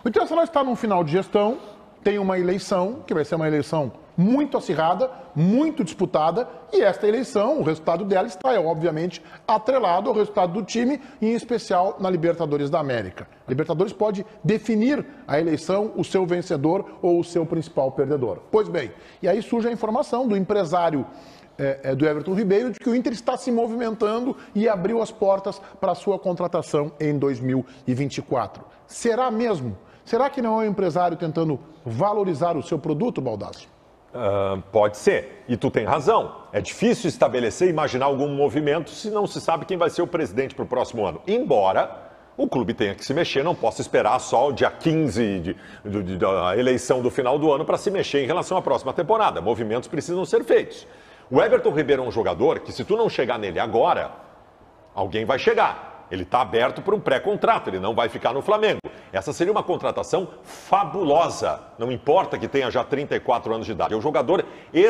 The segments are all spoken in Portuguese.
O Internacional está num final de gestão, tem uma eleição, que vai ser uma eleição muito acirrada, muito disputada, e esta eleição, o resultado dela está, obviamente, atrelado ao resultado do time, em especial na Libertadores da América. A Libertadores pode definir a eleição, o seu vencedor ou o seu principal perdedor. Pois bem, e aí surge a informação do empresário do Everton Ribeiro de que o Inter está se movimentando e abriu as portas para a sua contratação em 2024. Será mesmo? Será que não é o empresário tentando valorizar o seu produto, Baldasso? Pode ser. E tu tem razão. É difícil estabelecer e imaginar algum movimento se não se sabe quem vai ser o presidente para o próximo ano. Embora o clube tenha que se mexer, não possa esperar só o dia 15 da eleição do final do ano para se mexer em relação à próxima temporada. Movimentos precisam ser feitos. O Everton Ribeiro é um jogador que, se tu não chegar nele agora, alguém vai chegar. Ele está aberto para um pré-contrato, ele não vai ficar no Flamengo. Essa seria uma contratação fabulosa. Não importa que tenha já 34 anos de idade. É um jogador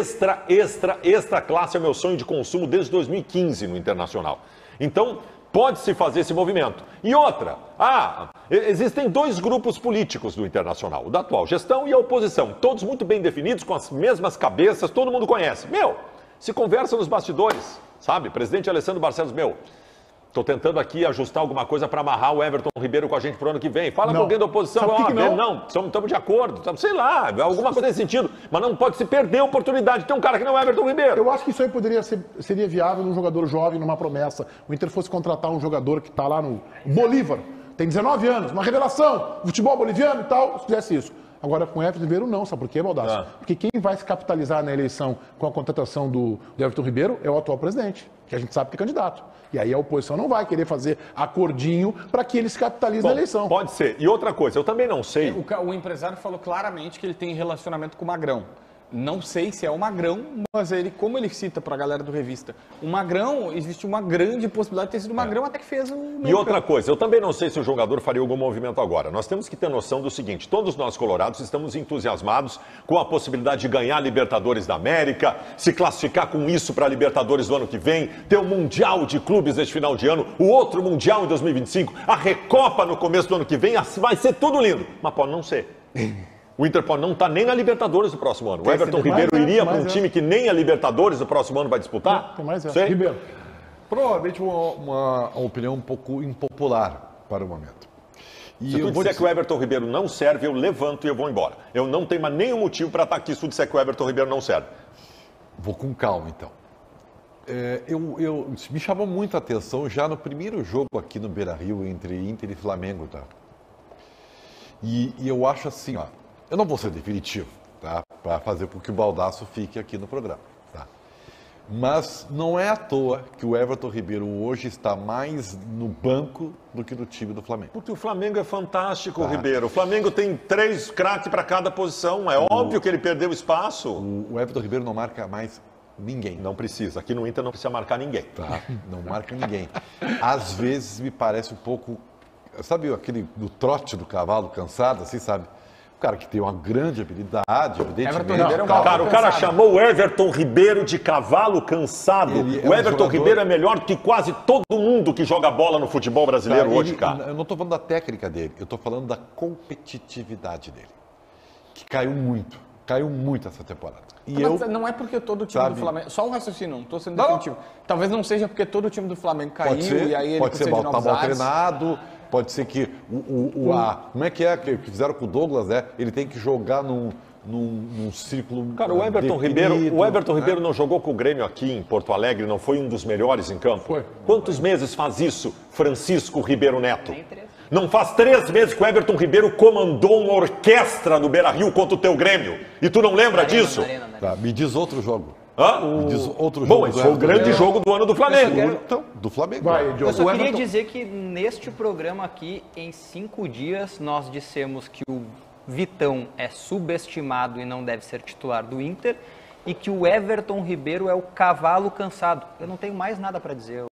extra classe, é o meu sonho de consumo desde 2015 no Internacional. Então, pode-se fazer esse movimento. E outra, existem dois grupos políticos do Internacional, o da atual gestão e a oposição. Todos muito bem definidos, com as mesmas cabeças, todo mundo conhece. Se conversa nos bastidores, sabe? Presidente Alessandro Barcelos, estou tentando aqui ajustar alguma coisa para amarrar o Everton Ribeiro com a gente pro ano que vem. Fala com alguém da oposição. Não, estamos de acordo. Sei lá, alguma coisa nesse sentido. Mas não pode se perder a oportunidade de ter um cara que não é o Everton Ribeiro. Eu acho que isso aí seria viável num jogador jovem, numa promessa. O Inter fosse contratar um jogador que está lá no Bolívar, tem 19 anos, uma revelação, futebol boliviano e tal, se fizesse isso. Agora, com o Everton Ribeiro, não. Sabe por quê, Baldasso? Porque quem vai se capitalizar na eleição com a contratação do Everton Ribeiro é o atual presidente, que a gente sabe que é candidato. E aí a oposição não vai querer fazer acordinho para que ele se capitalize na eleição. Pode ser. E outra coisa, eu também não sei... O empresário falou claramente que ele tem relacionamento com o Magrão. Não sei se é o Magrão, mas como ele cita para a galera do Revista, o Magrão, existe uma grande possibilidade de ter sido o Magrão até que fez o... E outra coisa, eu também não sei se o jogador faria algum movimento agora. Nós temos que ter noção do seguinte, todos nós colorados estamos entusiasmados com a possibilidade de ganhar a Libertadores da América, se classificar com isso para a Libertadores do ano que vem, ter o Mundial de Clubes neste final de ano, o outro Mundial em 2025, a Recopa no começo do ano que vem, vai ser tudo lindo, mas pode não ser. O Inter pode não estar nem na Libertadores do próximo ano. O Everton Ribeiro iria para um time que nem a Libertadores do próximo ano vai disputar? Tem mais essa. Ribeiro. Provavelmente uma opinião um pouco impopular para o momento. Se tu disser que o Everton Ribeiro não serve, eu levanto e eu vou embora. Eu não tenho mais nenhum motivo para estar aqui se tu disser que o Everton Ribeiro não serve. Vou com calma, então. Me chamou muito a atenção já no primeiro jogo aqui no Beira-Rio entre Inter e Flamengo, tá? E eu acho assim, eu não vou ser definitivo, tá? Para fazer com que o Baldasso fique aqui no programa, tá? Mas não é à toa que o Everton Ribeiro hoje está mais no banco do que no time do Flamengo. Porque o Flamengo é fantástico, Ribeiro. O Flamengo tem 3 craques para cada posição. É óbvio que ele perdeu espaço. O Everton Ribeiro não marca mais ninguém. Não precisa. Aqui no Inter não precisa marcar ninguém. Tá? Não marca ninguém. Às vezes me parece um pouco... Sabe aquele do trote do cavalo cansado, assim, sabe? O cara que tem uma grande habilidade, evidentemente. O cara chamou o Everton Ribeiro de cavalo cansado. O Everton Ribeiro é melhor do que quase todo mundo que joga bola no futebol brasileiro hoje, cara. Eu não estou falando da técnica dele, eu estou falando da competitividade dele. Que caiu muito essa temporada. Mas não é porque todo o time do Flamengo... Só um raciocínio, não estou sendo definitivo. Talvez não seja porque todo o time do Flamengo caiu e aí ele pode ser mal treinado. Pode ser que como é que fizeram com o Douglas, né? Ele tem que jogar num círculo. Cara, o Everton Ribeiro não jogou com o Grêmio aqui em Porto Alegre, não foi um dos melhores em campo? Foi. Quantos meses faz isso, Francisco Ribeiro Neto? Não faz 3 meses que o Everton Ribeiro comandou uma orquestra no Beira-Rio contra o teu Grêmio. E tu não lembra disso? Tá, me diz outro jogo. Me diz outro jogo. Bom, esse foi o grande jogo do ano do Flamengo. Então, do Flamengo. Eu só queria dizer que neste programa aqui, em 5 dias, nós dissemos que o Vitão é subestimado e não deve ser titular do Inter e que o Everton Ribeiro é o cavalo cansado. Eu não tenho mais nada para dizer.